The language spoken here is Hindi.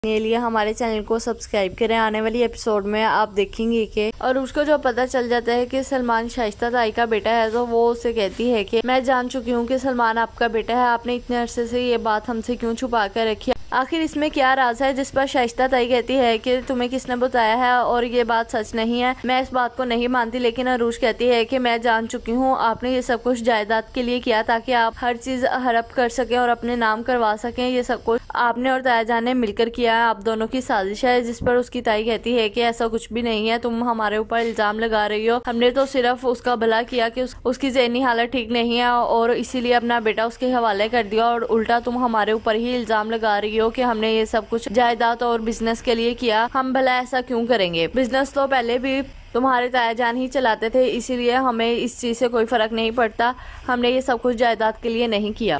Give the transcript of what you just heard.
के लिए हमारे चैनल को सब्सक्राइब करें। आने वाली एपिसोड में आप देखेंगे कि और उसको जो पता चल जाता है कि सलमान शाइस्ता ताई का बेटा है, तो वो उसे कहती है कि मैं जान चुकी हूँ कि सलमान आपका बेटा है, आपने इतने अरसे से ये बात हमसे क्यों छुपा कर रखी है, आखिर इसमें क्या राज है। जिस पर शाइस्ता ताई कहती है कि तुम्हें किसने बताया है और ये बात सच नहीं है, मैं इस बात को नहीं मानती। लेकिन अरूज कहती है कि मैं जान चुकी हूँ, आपने ये सब कुछ जायदाद के लिए किया ताकि आप हर चीज हड़प कर सकें और अपने नाम करवा सकें। ये सब कुछ आपने और ताया जान ने मिलकर किया है, आप दोनों की साजिश है। जिस पर उसकी ताई कहती है कि ऐसा कुछ भी नहीं है, तुम हमारे ऊपर इल्जाम लगा रही हो, हमने तो सिर्फ उसका भला किया कि उसकी ज़हनी हालत ठीक नहीं है और इसीलिए अपना बेटा उसके हवाले कर दिया, और उल्टा तुम हमारे ऊपर ही इल्जाम लगा रही हो कि हमने ये सब कुछ जायदाद और बिजनेस के लिए किया। हम भला ऐसा क्यों करेंगे, बिजनेस तो पहले भी तुम्हारे ताया जान ही चलाते थे, इसीलिए हमें इस चीज से कोई फर्क नहीं पड़ता, हमने ये सब कुछ जायदाद के लिए नहीं किया।